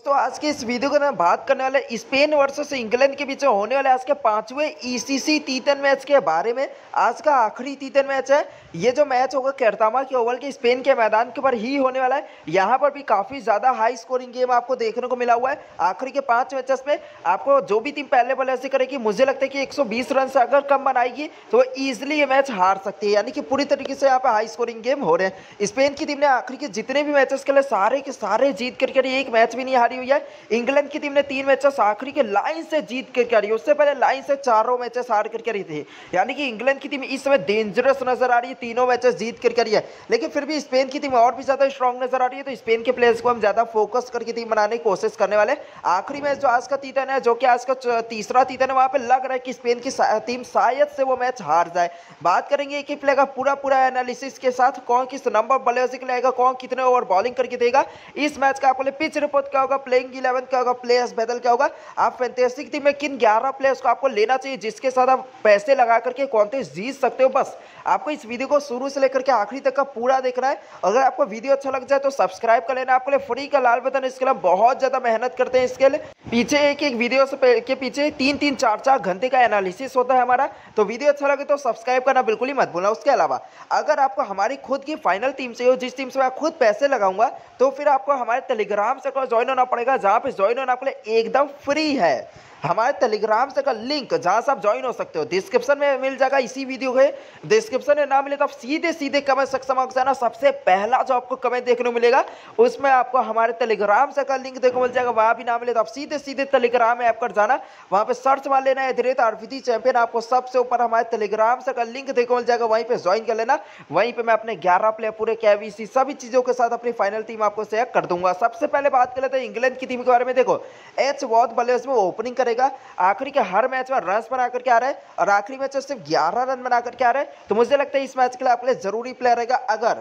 दोस्तों आज की इस वीडियो को मैं बात करने वाले स्पेन वर्सेस इंग्लैंड के बीच होने वाले आज के 5वें ईसीसी T10 मैच के बारे में। आज का आखिरी T10 मैच है। ये जो मैच होगा कैरतामा के ओवल के स्पेन के मैदान के ऊपर ही होने वाला है। यहाँ पर भी काफी ज्यादा हाई स्कोरिंग गेम आपको देखने को मिला हुआ है। आखिरी के 5 मैचेस में आपको जो भी टीम पहले बल्लेबाजी करेगी, मुझे लगता है कि 120 रन से अगर कम बनाएगी तो ईजिली ये मैच हार सकती है। यानी कि पूरी तरीके से यहाँ पे हाई स्कोरिंग गेम हो रहे हैं। स्पेन की टीम ने आखिरी के जितने भी मैचेस के लिए सारे के सारे जीत करके एक मैच भी नहीं हारी हुई है। इंग्लैंड की टीम ने 3 मैचेस आखिरी के लाइन से जीत करके आ रही है। उससे पहले लाइन से चारों मैचेस हार करके रही थी। यानी कि इंग्लैंड की टीम इस समय डेंजरस नजर आ रही है, तीनों मैचेस जीत करके आ रही है। लेकिन फिर भी स्पेन की टीम और भी ज्यादा स्ट्रॉन्ग नजर आ रही है। तो स्पेन के प्लेयर्स को हम ज्यादा फोकस करके टीम बनाने की कोशिश करने वाले। आखिरी मैच जो आज का T10 है, जो कि आज का तीसरा T10 है, वहां पे लग रहा है कि स्पेन की टीम शायद से वो मैच हार जाए। बात करेंगे एक ही प्लेयर का पूरा एनालिसिस के साथ, कौन किस नंबर बल्लेबाजी के लिए आएगा, कौन कितने ओवर बॉलिंग करके देगा। इस मैच का आपको पिच रिपोर्ट क्या होगा, प्लेइंग 11 क्या होगा, प्लेयर्स बदल क्या होगा, आप फैंटेस्टिक टीम में किन 11 प्लेयर्स को आपको लेना चाहिए जिसके साथ आप पैसे लगा करके कॉन्टेस्ट जीत सकते हो। बस आपको इस वीडियो को शुरू से लेकर के आखिरी तक का पूरा देखना है। अगर आपको वीडियो अच्छा लग जाए तो सब्सक्राइब कर लेना। आपके लिए फ्री का लाल बटन, इसके लिए बहुत ज्यादा मेहनत करते हैं। इसके लिए पीछे एक वीडियो से के पीछे 3-3 4-4 घंटे का एनालिसिस होता है हमारा। तो वीडियो अच्छा लगे तो सब्सक्राइब करना बिल्कुल ही मत भूलना। उसके अलावा अगर आपको हमारी खुद की फाइनल टीम से हो, जिस टीम से मैं खुद पैसे लगाऊंगा, तो फिर आपको हमारे टेलीग्राम से ज्वाइन होना पड़ेगा, जहां पे ज्वाइन होना आपके लिए एकदम फ्री है। हमारे टेलीग्राम से का लिंक जहां से आप ज्वाइन हो सकते हो डिस्क्रिप्शन में मिल जाएगा। इसी वीडियो के डिस्क्रिप्शन में ना मिले तो आप सीधे कमेंट सेक्शन में जाना। सबसे पहला जो आपको कमेंट देखने को मिलेगा उसमें आपको हमारे टेलीग्राम से का लिंक देखने को मिल जाएगा। वहां भी ना मिले तो आप सीधे टेलीग्राम ऐप कर जाना, वहां पे सर्च मार लेना @RVD चैंपियन। आपको सबसे ऊपर हमारे टेलीग्राम से का लिंक देखने को मिल जाएगा, वहीं पे ज्वाइन कर लेना। वहीं पे मैं अपने 11 प्लेयर पूरे KBC सभी चीजों के साथ अपनी फाइनल टीम आपको शेयर कर दूंगा। सबसे पहले बात कर लेते हैं इंग्लैंड की टीम के बारे में। देखो एच वॉट बल्लेबाजी में ओपनिंग करेगा। आखिरी के हर मैच में रन बना करके आ रहा है और आखिरी मैच में सिर्फ 11 रन बना करके आ रहा है। तो मुझे लगता है इस मैच के लिए आपके लिए जरूरी प्लेयर रहेगा।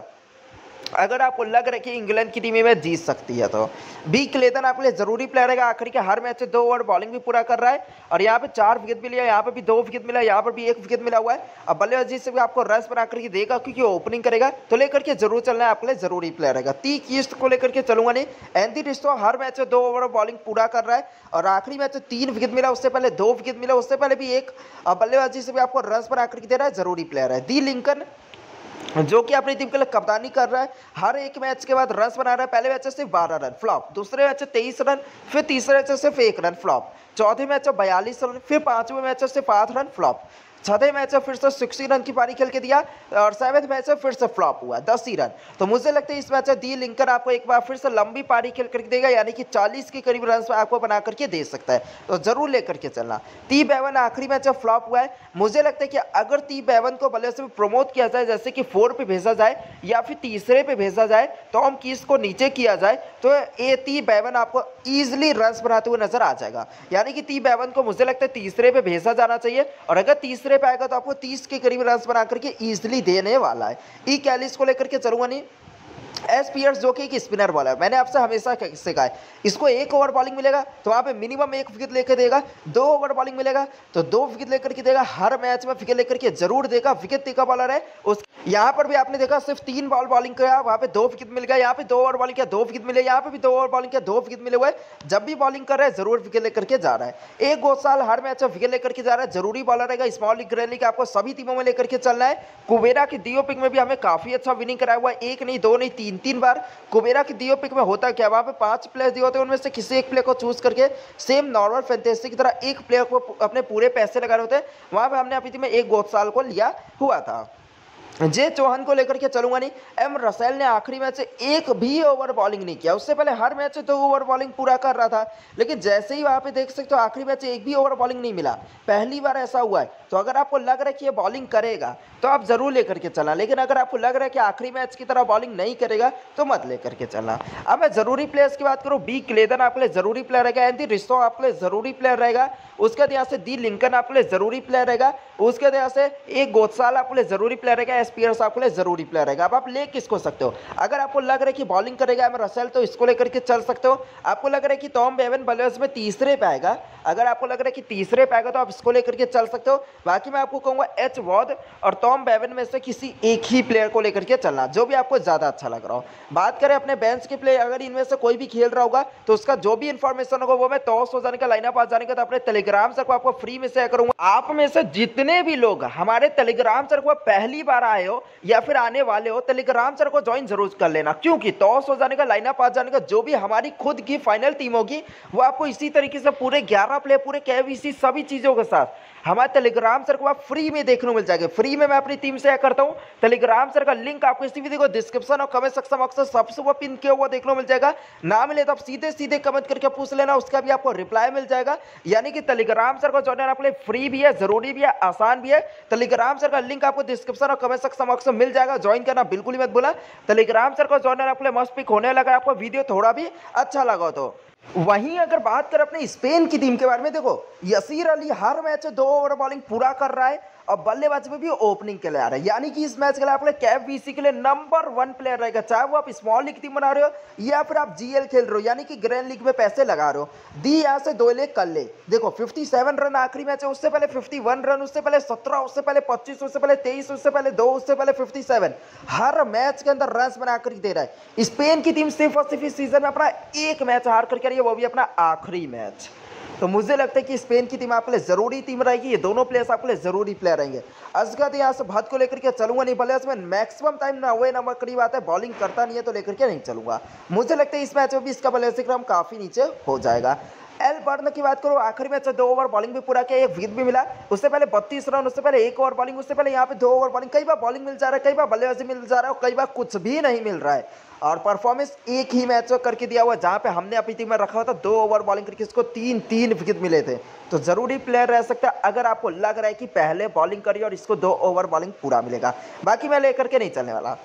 अगर आपको लग रहा है कि इंग्लैंड की टीम में जीत सकती है तो बी क्लेटन आपके लिए जरूरी प्लेयर रहेगा। आखिरी के हर मैच से 2 ओवर बॉलिंग भी पूरा कर रहा है और यहाँ पे 4 विकेट भी लिया, यहाँ पे भी 2 विकेट मिला, यहाँ पर भी 1 विकेट मिला हुआ है। अब बल्लेबाजी से भी आपको रन बना करके देगा क्योंकि ओपनिंग करेगा। तो लेकर के जरूर चलना है, आपके लिए जरूरी प्लेयर रहेगा। टी कीस्ट को लेकर के चलूंगा नहीं। एंथनी रिस्टो हर मैच में 2 ओवर बॉलिंग पूरा कर रहा है और आखिरी मैच में 3 विकेट मिला, उससे पहले 2 विकेट मिला, उससे पहले भी 1। बल्लेबाजी से भी आपको रन बना करके दे रहा है, जरूरी प्लेयर है। डी लिंकन जो कि अपनी टीम के लिए कप्तानी कर रहा है, हर एक मैच के बाद रन बना रहा है। पहले मैच से सिर्फ 12 रन फ्लॉप, दूसरे मैच से 23 रन, फिर तीसरे मैच से सिर्फ 1 रन फ्लॉप, चौथे मैच में 42 रन, फिर 5वें मैच से सिर्फ 8 रन फ्लॉप, छठे मैच में फिर से 60 रन की पारी खेल के दिया और 7वें मैच में फिर से फ्लॉप हुआ 10 ही रन। तो मुझे लगता है इस मैच में डी लिंकन आपको एक बार फिर से लंबी पारी खेल करके देगा, यानी कि 40 के करीब रन आपको बना करके दे सकता है। तो जरूर लेकर के चलना। टी बेवन आखिरी मैच में फ्लॉप हुआ है। मुझे लगता है कि अगर टी बेवन को बल्लेबाजी में प्रमोट किया जाए, जैसे कि 4 पे भेजा जाए या फिर तीसरे पे भेजा जाए, टॉम कीस को नीचे किया जाए, तो ये टी बेवन आपको ईजिली रन बनाते हुए नजर आ जाएगा। यानी कि टी बेवन को मुझे लगता है तीसरे पे भेजा जाना चाहिए और अगर तीसरे पे आएगा तो आपको 30 के करीब रन बना करके इजीली देने वाला है। ई कैलिस को लेकर के चलूंगा नहीं। एस पियर्स जो कि एक स्पिनर बॉलर है, मैंने आपसे हमेशा सिखाया है, इसको 1 ओवर बॉलिंग मिलेगा तो वहाँ पे मिनिमम 1 विकेट लेकर देगा। 2 ओवर बॉलिंग मिलेगा तो 2 विकेट लेकर के देगा। हर मैच में विकेट लेकर के जरूर देगा। विकेट टेकर बॉलर है। उस यहाँ पर भी आपने देखा सिर्फ 3 बॉल बॉलिंग किया, वहाँ पे 2 विकेट मिल गया। यहाँ पे 2 ओवर बॉलिंग किया, 2 विकेट मिले, यहाँ पे भी 2 ओवर बॉलिंग किया, 2 विकेट मिले हुए। जब भी बॉलिंग कर रहा है जरूर विकेट लेकर के जा रहा है। एक गोसाल हर मैच में विकेट लेकर के जा रहा है, जरूरी बॉलर रहेगा। स्मॉल लीग ग्रैंड लीग आपको सभी टीमों में लेकर के चलना है। कुबेरा की डीओ पिक में भी हमें काफी अच्छा विनिंग कराया हुआ है, 1 नहीं 2 नहीं 3 बार। कुबेरा की डीओ पिक में होता क्या, वहाँ पे 5 प्लेयर दिए होते हैं, उनमें से किसी एक प्लेयर को चूज करके सेम नॉर्मल फैंटेसी की तरह एक प्लेयर को अपने पूरे पैसे लगाने होते हैं। वहाँ पे हमने अपनी टीम में एक गोसाल को लिया हुआ था। जे चौहान को लेकर के चलूंगा नहीं। एम रसेल ने आखिरी मैच से 1 भी ओवर बॉलिंग नहीं किया, उससे पहले हर मैच से 2 ओवर बॉलिंग पूरा कर रहा था। लेकिन जैसे ही वहां पे देख सकते हो आखिरी मैच से 1 भी ओवर बॉलिंग नहीं मिला, पहली बार ऐसा हुआ है। तो अगर आपको लग रहा है कि ये बॉलिंग करेगा तो आप जरूर लेकर के चलना, लेकिन अगर आपको लग रहा है कि आखिरी मैच की तरह बॉलिंग नहीं करेगा तो मत लेकर के चलना। अब मैं जरूरी प्लेयर्स की बात करूँ, बी क्लेटन आपके लिए जरूरी प्लेयर रहेगा, एंथनी रिस्टो आपके लिए जरूरी प्लेयर रहेगा। उसके बाद यहाँ से डी लिंकन आपके लिए जरूरी प्लेयर रहेगा। उसके बाद यहाँ से एक गोसाल आपके लिए जरूरी प्लेयर रहेगा। बेस्ट प्लेयर्स आपके लिए जरूरी प्लेयर रहेगा। अब आप ले किसको सकते हो, अगर आपको लग रहा है कि बॉलिंग करेगा एम रसेल तो इसको लेकर के चल सकते हो। आपको लग रहा है कि टॉम बेवन बल्लेबाज में तीसरे पे आएगा, अगर आपको लग रहा है कि तीसरे पे आएगा तो आप इसको लेकर के चल सकते हो। बाकी मैं आपको कहूंगा एच वॉर्ड और टॉम बेवन में से किसी एक ही प्लेयर को लेकर के चलना, जो भी आपको ज्यादा अच्छा लग रहा हो। बात करें अपने बेंच के प्लेयर, अगर इनमें से कोई भी खेल रहा होगा तो उसका जो भी इंफॉर्मेशन होगा वो मैं टॉस हो जाने का, लाइनअप आ जाने का तो अपने टेलीग्राम सर को आपको फ्री में शेयर करूंगा। आप में से जितने भी लोग हमारे टेलीग्राम सर को पहली बार आए हो या फिर आने वाले हो, टेलीग्राम सर को ज्वाइन जरूर कर लेना, क्योंकि टॉस हो जाने का, लाइनअप आ जाने का, जो भी हमारी खुद की फाइनल टीम होगी वो आपको इसी तरीके से पूरे 11 प्लेयर, पूरे केवीसी सभी चीजों के साथ हमारे टेलीग्राम सर को आप फ्री में देखने को मिल जाएगा। फ्री में मैं अपनी टीम शेयर करता हूं। टेलीग्राम सर का लिंक आपको इसी वीडियो को डिस्क्रिप्शन और कमेंट सेक्शन बॉक्स में सबसे ऊपर पिन किया हुआ देखने को मिल जाएगा। ना मिले तो आप सीधे सीधे कमेंट करके पूछ लेना, उसका भी आपको रिप्लाई मिल जाएगा। यानी कि टेलीग्राम सर को ज्वाइन आपके लिए फ्री भी है, जरूरी भी है, आसान भी है। टेलीग्राम सर का लिंक आपको डिस्क्रिप्शन और कमेंट सेक्शन बॉक्स में मिल जाएगा, ज्वाइन करना बिल्कुल ही मत भूलना। टेलीग्राम सर को ज्वाइन आपके लिए मस्त पिक होने लगा, आपको वीडियो थोड़ा भी अच्छा लगा तो। वहीं अगर बात करें अपने स्पेन की टीम के बारे में, देखो यसीर अली हर मैच 2 ओवर बॉलिंग पूरा कर रहा है और बल्लेबाजी में भी ओपनिंग के लिए आ रहा है। यानी कि इस मैच के लिए आपके कैप वीसी के लिए नंबर 1 प्लेयर रहेगा, चाहे वो आप स्मॉल लीग टीम बना रहे हो या फिर आप जीएल खेल रहे हो, यानी कि ग्रैंड लीग में पैसे लगा रहे हो। दी यहाँ से 2 ले कर ले। देखो 57 रन आखिरी मैच है, उससे पहले 51 रन, उससे पहले 17, उससे पहले 25, उससे पहले 23, उससे पहले 2, उससे पहले 57। हर मैच के अंदर रन बनाकर दे रहा है। स्पेन की टीम सिर्फ और सिर्फ इस सीजन में अपना एक मैच हार करके रही है, वो भी अपना आखिरी मैच। तो मुझे लगता है कि स्पेन की टीम आपके लिए जरूरी टीम रहेगी, ये दोनों प्लेयर्स आपके लिए जरूरी प्लेयर रहेंगे। अजगद यहाँ से भद को लेकर के चलूंगा नहीं, भले इसमें मैक्सिमम टाइम 9वें नंबर करीब आता है, बॉलिंग करता नहीं है तो लेकर के नहीं चलूंगा। मुझे लगता है इस मैच में भी इसका बल्लेबाजी क्रम काफी नीचे हो जाएगा। एल बर्न की बात करो, आखिरी मैच 2 ओवर बॉलिंग भी पूरा किया, 1 विकेट भी मिला, उससे पहले 32 रन, उससे पहले 1 ओवर बॉलिंग, उससे पहले यहाँ पे 2 ओवर बॉलिंग। कई बार बॉलिंग मिल जा रहा है, कई बार बल्लेबाजी मिल जा रहा है, कई बार कुछ भी नहीं मिल रहा है। और परफॉर्मेंस एक ही मैच में करके दिया हुआ, जहां पे हमने अपनी टीम में रखा हुआ था 2 ओवर बॉलिंग करके इसको 3 विकेट मिले थे। तो जरूरी प्लेयर रह सकता है अगर आपको लग रहा है कि पहले बॉलिंग करिए और इसको 2 ओवर बॉलिंग पूरा मिलेगा। बाकी मैं लेकर के नहीं चलने वाला।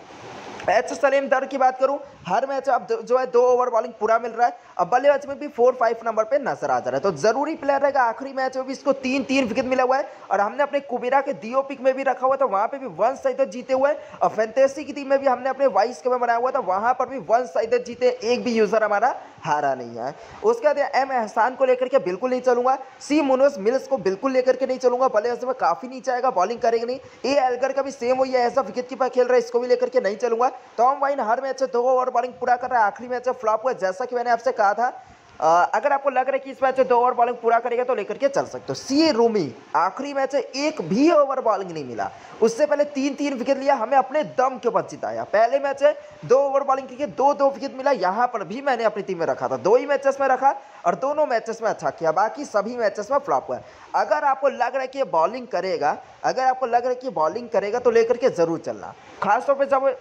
एच सलीम दर की बात करूं, हर मैच अब जो है 2 ओवर बॉलिंग पूरा मिल रहा है, अब बल्लेबाज में भी 4-5 नंबर पे नजर आ जा रहा है। तो जरूरी प्लेयर रहेगा। आखिरी मैच में भी इसको 3 विकेट मिला हुआ है और हमने अपने कुबेरा के डीओ पिक में भी रखा हुआ था, वहां पे भी 1 साइडेड जीते हुए हैं। और फैंटेसी की टीम में भी हमने अपने वाइस के में बनाया हुआ था, वहां पर भी 1 साइडेड जीते, एक भी यूजर हमारा हारा नहीं है। उसके बाद एम एहसान को लेकर के बिल्कुल नहीं चलूंगा, सी मुनोस मिल्स को बिल्कुल लेकर के नहीं चलूंगा, बल्लेबाज में काफी नीचे आएगा, बॉलिंग करेगा नहीं। ए एल्गर का भी सेम वही है, ऐसा विकेट कीपर खेल रहा है, इसको भी लेकर के नहीं चलूंगा। टॉम वाइन हर मैच 2 ओवर बॉलिंग पूरा कर रहा है, आखिरी मैच फ्लॉप हुआ, जैसा कि मैंने आपसे कहा था। अगर आपको लग रहा है कि इस मैच में 2 ओवर बॉलिंग पूरा करेगा तो लेकर के चल सकते हो। सी रूमी आखिरी मैच में 1 भी ओवर बॉलिंग नहीं मिला, उससे पहले 3 विकेट लिया, हमें अपने दम के ऊपर जिताया। पहले मैच में 2 ओवर बॉलिंग की 2 विकेट मिला, यहां पर भी मैंने अपनी टीम में रखा था, 2 ही मैचेस में रखा और दोनों मैचेस में अच्छा किया, बाकी सभी मैचेस में फ्लॉप हुआ। अगर आपको लग रहा है कि ये बॉलिंग करेगा, अगर आपको लग रहा है कि बॉलिंग करेगा तो लेकर के जरूर चलना, खासतौर पर जब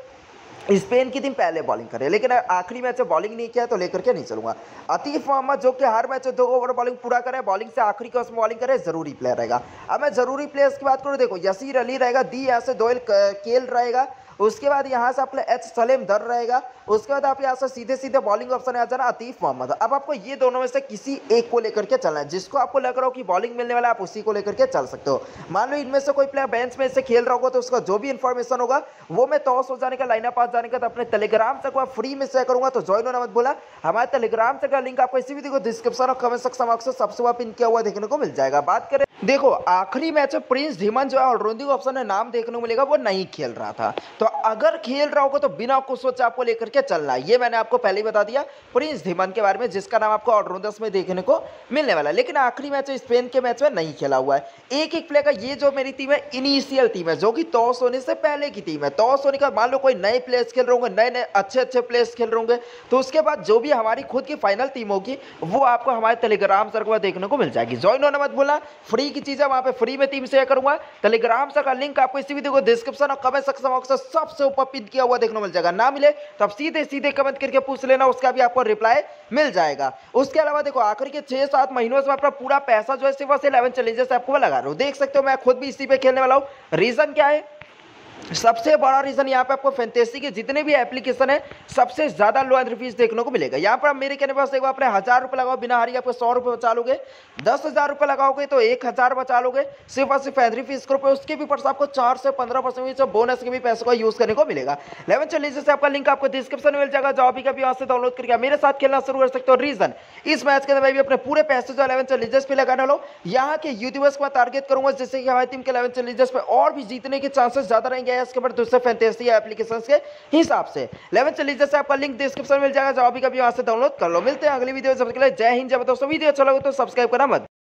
स्पेन की टीम पहले बॉलिंग करे, लेकिन आखिरी मैच में बॉलिंग नहीं किया तो लेकर के नहीं चलूंगा। अतीफ मोहम्मद जो कि हर मैच में 2 ओवर बॉलिंग पूरा करे, बॉलिंग से आखिरी का उसमें बॉलिंग करे, जरूरी प्लेयर रहेगा। अब मैं जरूरी प्लेयर्स की बात करूं, देखो यसीर अली रहेगा, दी यहाँ से दोयल केल रहेगा, उसके बाद यहाँ से आपके एच सलेम दर रहेगा, उसके बाद आप यहाँ से सीधे सीधे बॉलिंग ऑप्शन आ जाना अतीफ मोहम्मद। अब आपको ये दोनों में से किसी एक को लेकर के चलना है, जिसको आपको लग रहा हो कि बॉलिंग मिलने वाला आप उसी को लेकर के चल सकते हो। मान लो इनमें से कोई प्लेयर बेंच में से खेल रहा होगा तो उसका जो भी इंफॉर्मेशन होगा वो मैं टॉस हो जाने का, लाइनअप आ जाने का तो अपने टेलीग्राम तक फ्री में शेयर करूंगा, तो ज्वाइन होना मत भूलना। हमारे टेलीग्राम तक का लिंक आपको इसी वीडियो को डिस्क्रिप्शन और कमेंट सेक्शन बॉक्स में सबसे ऊपर पिन किया हुआ देखने को मिल जाएगा। बात करें, देखो आखिरी मैच में प्रिंस धीमन जो है ऑलराउंडिंग ऑप्शन में नाम देखने को मिलेगा, वो नहीं खेल रहा था, तो अगर खेल रहा होगा तो बिना कुछ सोचे आपको लेकर के चलना है। ये मैंने आपको पहले ही बता दिया प्रिंस धीमन के बारे में, जिसका नाम आपको ऑलराउंडर्स में देखने को मिलने वाला है। लेकिन आखिरी मैच स्पेन के मैच में नहीं खेला हुआ है। एक प्ले का ये जो मेरी टीम है इनिशियल टीम है, जो कि टॉस होने से पहले की टीम है। टॉस होने का मान लो कोई नए प्लेयर्स खेल रहे होंगे, नए नए अच्छे प्लेयर्स खेल रहे होंगे, तो उसके बाद जो भी हमारी खुद की फाइनल टीम होगी वो आपको हमारे टेलीग्राम सर्वर देखने को मिल जाएगी। ज्वाइन होना मत भूलना, फ्री की चीज है, वहां पे फ्री में टीम शेयर करूंगा। टेलीग्राम का लिंक आपको इसी वीडियो को डिस्क्रिप्शन और कमेंट सेक्शन बॉक्स में सबसे ऊपर पिन किया हुआ देखने को मिल जाएगा। ना मिले तो आप सीधे सीधे कमेंट करके पूछ लेना, उसका भी आपको रिप्लाई मिल जाएगा। उसके अलावा देखो आखिर के 6-7 महीनों से अपना पूरा पैसा जो है सिर्फ 11 चैलेंजर्स आपको लगा रहा हूं, देख सकते हो मैं खुद भी इसी पे खेलने वाला हूं। रीजन क्या है, सबसे बड़ा रीजन यहाँ पे आपको फैंटेसी के जितने भी एप्लीकेशन है सबसे ज्यादा लो एंट्री फीस देखने को मिलेगा। यहाँ पर आप मेरे कहने पास देखो, आपने 1000 रुपये लगाओ बिना हारी आपको 100 रुपये बचा लोगे, 10,000 रुपये लगाओगे तो 1000 बचा लोगे सिर्फ और सिर्फ एंट्री फीस के रुपये। उसके भी ऊपर से आपको 4 से 15% बोनस के भी पैसों का यूज करने को मिलेगा। 11 चैलेंजेस से आपका लिंक आपको डिस्क्रिप्शन में मिल जाएगा, जो अभी कभी वहां से डाउनलोड करके मेरे साथ खेलना शुरू कर सकते हो। रीजन इस मैच के अंदर मैं भी अपने पूरे पैसे जो 11 चैलेंजेस पे लगाने वाला हूँ, यहाँ के यूट्यूबर्स को मैं टारगेट करूंगा जिससे कि हमारी टीम के 11 चैलेंजेस पे और भी जीतने के चांसेस ज्यादा रहेंगे इसके ऊपर दूसरे फैंटेसी एप्लीकेशंस के हिसाब से। 11 चैलेंजेस से आपका लिंक डिस्क्रिप्शन में मिल जाएगा, जो अभी कभी वहां से डाउनलोड कर लो। मिलते हैं अगली वीडियो में, सबसे पहले जय हिंद जय भारत दोस्तों। वीडियो अच्छा लगे तो सब्सक्राइब करना मत